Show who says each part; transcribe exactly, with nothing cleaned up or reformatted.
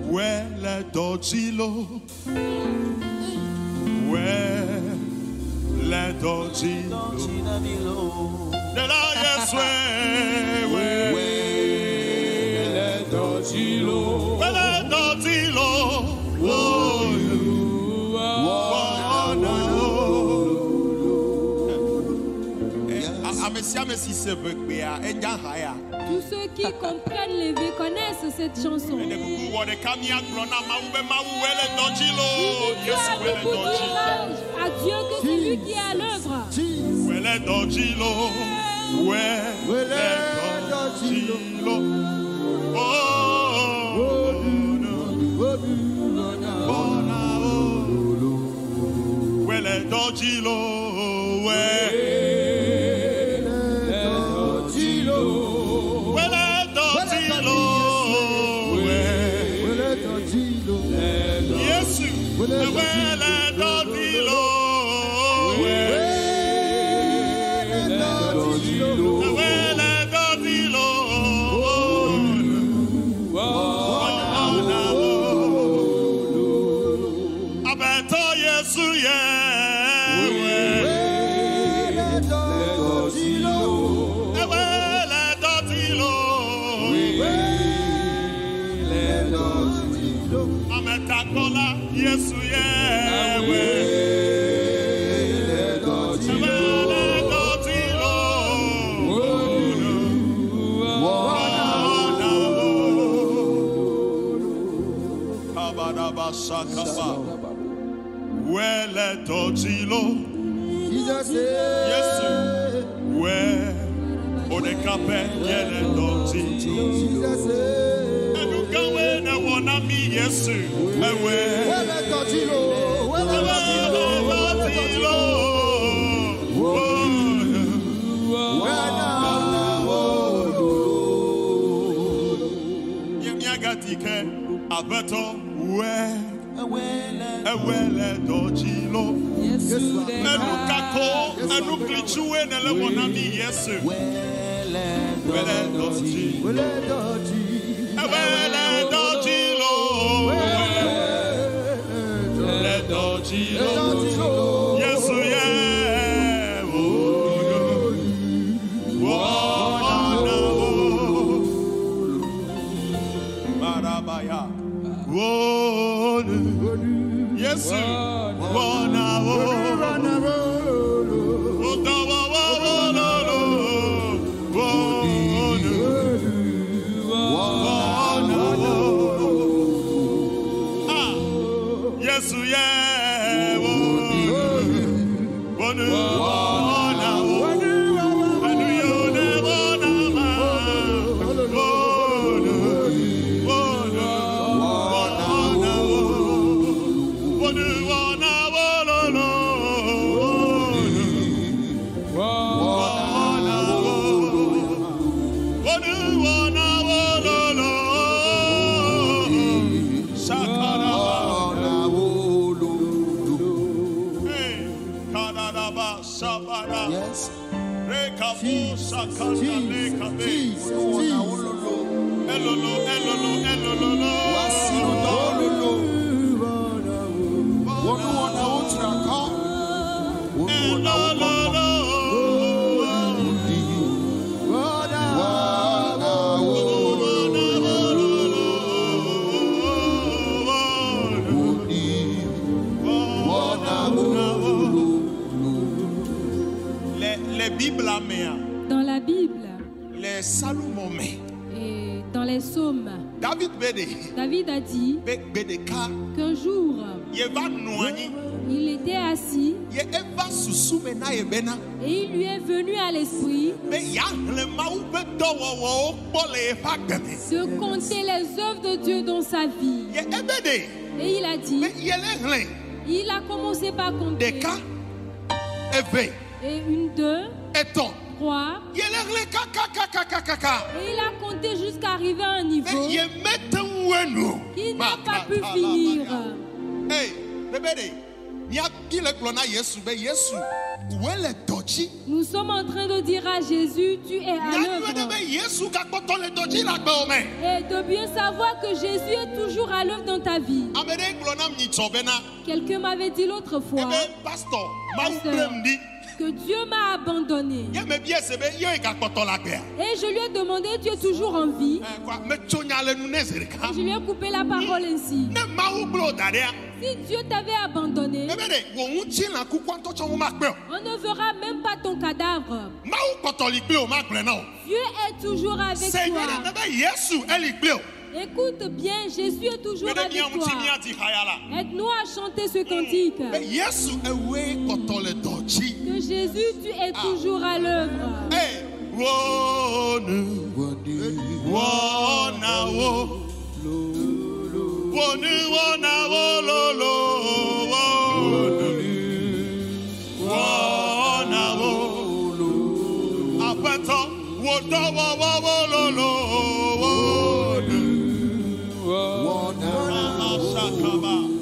Speaker 1: Wele dojilo. Wele dojilo. De la yeswe.
Speaker 2: Wele dojilo.
Speaker 1: Wele dojilo.
Speaker 3: Tous ceux qui comprennent les versets connaissent cette chanson. Il dit à Dieu que c'est lui qui est à l'œuvre.
Speaker 1: Wele dojilo. Yes, where Odekape yele dojilo. Enukawe na wanami yesu. Ewe wele dojilo. Wele dojilo. Yemiagatike abeto where. Ewele dojilo. Enukako enuklichuwe nele wanami yesu. Wele doji. Ewele dojilo. Wele dojilo. Yesu ye. Marabaya. Yes, wana wo, wana wo, otawa wo wo lo lo, wana wo, ah, yes, yeah, wo, wana wo, anu yo ne wana ma,
Speaker 3: Dans la Bible,
Speaker 1: les Salomon,
Speaker 3: et dans les psaumes,
Speaker 1: David,
Speaker 3: David a dit qu'un jour, il était assis et il lui est venu à l'esprit de compter les œuvres de Dieu dans sa vie. Et il a dit, il a commencé par compter. Et une, deux, trois. Et il a compté jusqu'à arriver à un niveau qu'il n'a pas pu finir. Nous sommes en train de dire à Jésus, tu es à l'œuvre. Et de bien savoir que Jésus est toujours à l'œuvre dans ta vie. Quelqu'un m'avait dit l'autre fois, pasteur, que Dieu m'a abandonné. Et je lui ai demandé, tu es toujours en vie? Et je lui ai coupé la parole ainsi. Si Dieu t'avait abandonné, on ne verra même pas ton cadavre. Dieu est toujours avec toi. Écoute bien, Jésus est toujours avec toi. Aide-nous à chanter ce cantique. Que Jésus, tu es toujours à l'œuvre.
Speaker 1: Shakaba.